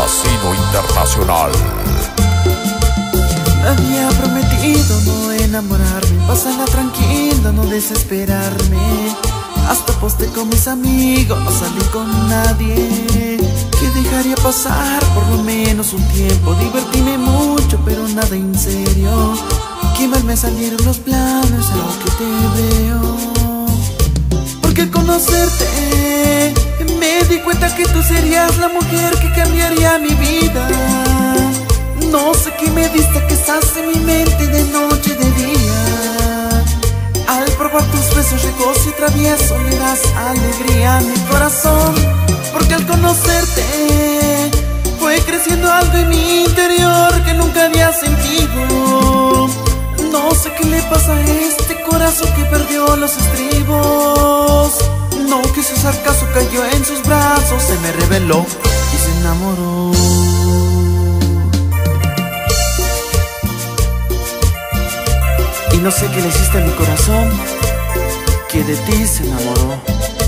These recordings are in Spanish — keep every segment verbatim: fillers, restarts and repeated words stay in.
Asesino Internacional. Me había prometido no enamorarme, pasarla tranquilo, no desesperarme. Hasta posté con mis amigos, no salí con nadie. Que dejaría pasar por lo menos un tiempo, divertirme mucho, pero nada en serio. Qué mal me salieron los planes, a lo que te veo. Porque al conocerte me di cuenta que tú serías la mujer que cambiaría mi vida. No sé qué me diste, que estás en mi mente de noche y de día. Al probar tus besos ricos y traviesos le das alegría a mi corazón. Porque al conocerte fue creciendo algo en mi interior que nunca había sentido. No sé qué le pasa a este corazón que perdió los estribos. No quiso hacer caso, cayó en sus brazos, se me reveló y se enamoró. Y no sé qué le hiciste a mi corazón, que de ti se enamoró.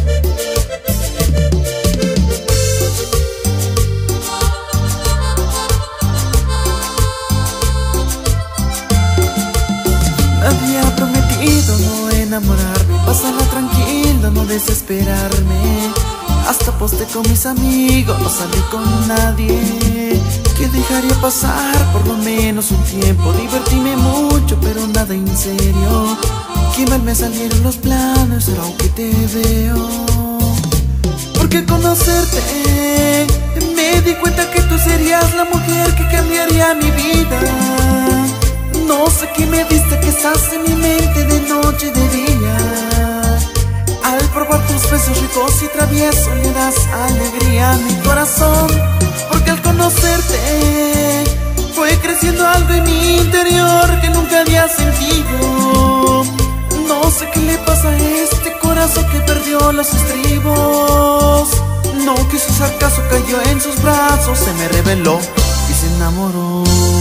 Me había prometido no enamorarme, pasarla tranquilo, no desesperarme. Hasta posté con mis amigos, no salí con nadie. Que dejaría pasar por lo menos un tiempo, divertirme mucho, pero nada en serio. Qué mal me salieron los planes, ahora que te veo. Porque al conocerte me di cuenta que tú serías la mujer que cambiaría mi vida. No sé qué me diste, que estás en mi mente de noche y de día. Al probar tus besos ricos y traviesos le das alegría a mi corazón. Porque al conocerte fue creciendo algo en mi interior que nunca había sentido. No sé qué le pasa a este corazón que perdió los estribos. No quiso hacer caso, cayó en sus brazos, se me reveló y se enamoró.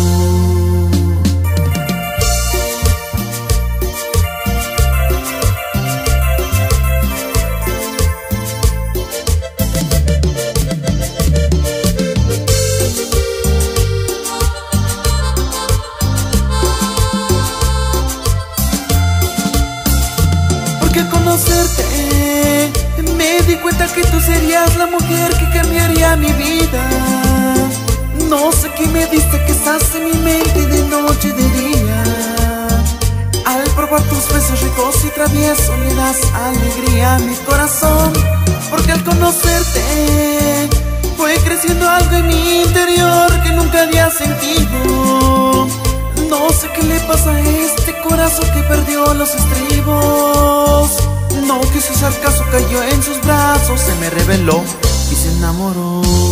Al conocerte me di cuenta que tú serías la mujer que cambiaría mi vida. No sé qué me diste, que estás en mi mente de noche y de día. Al probar tus besos ricos y traviesos le das alegría a mi corazón. Porque al conocerte fue creciendo algo en mi interior que nunca había sentido. No sé qué le pasa a este corazón que perdió los estribos. No quiso hacer caso, cayó en sus brazos, se me reveló y se enamoró.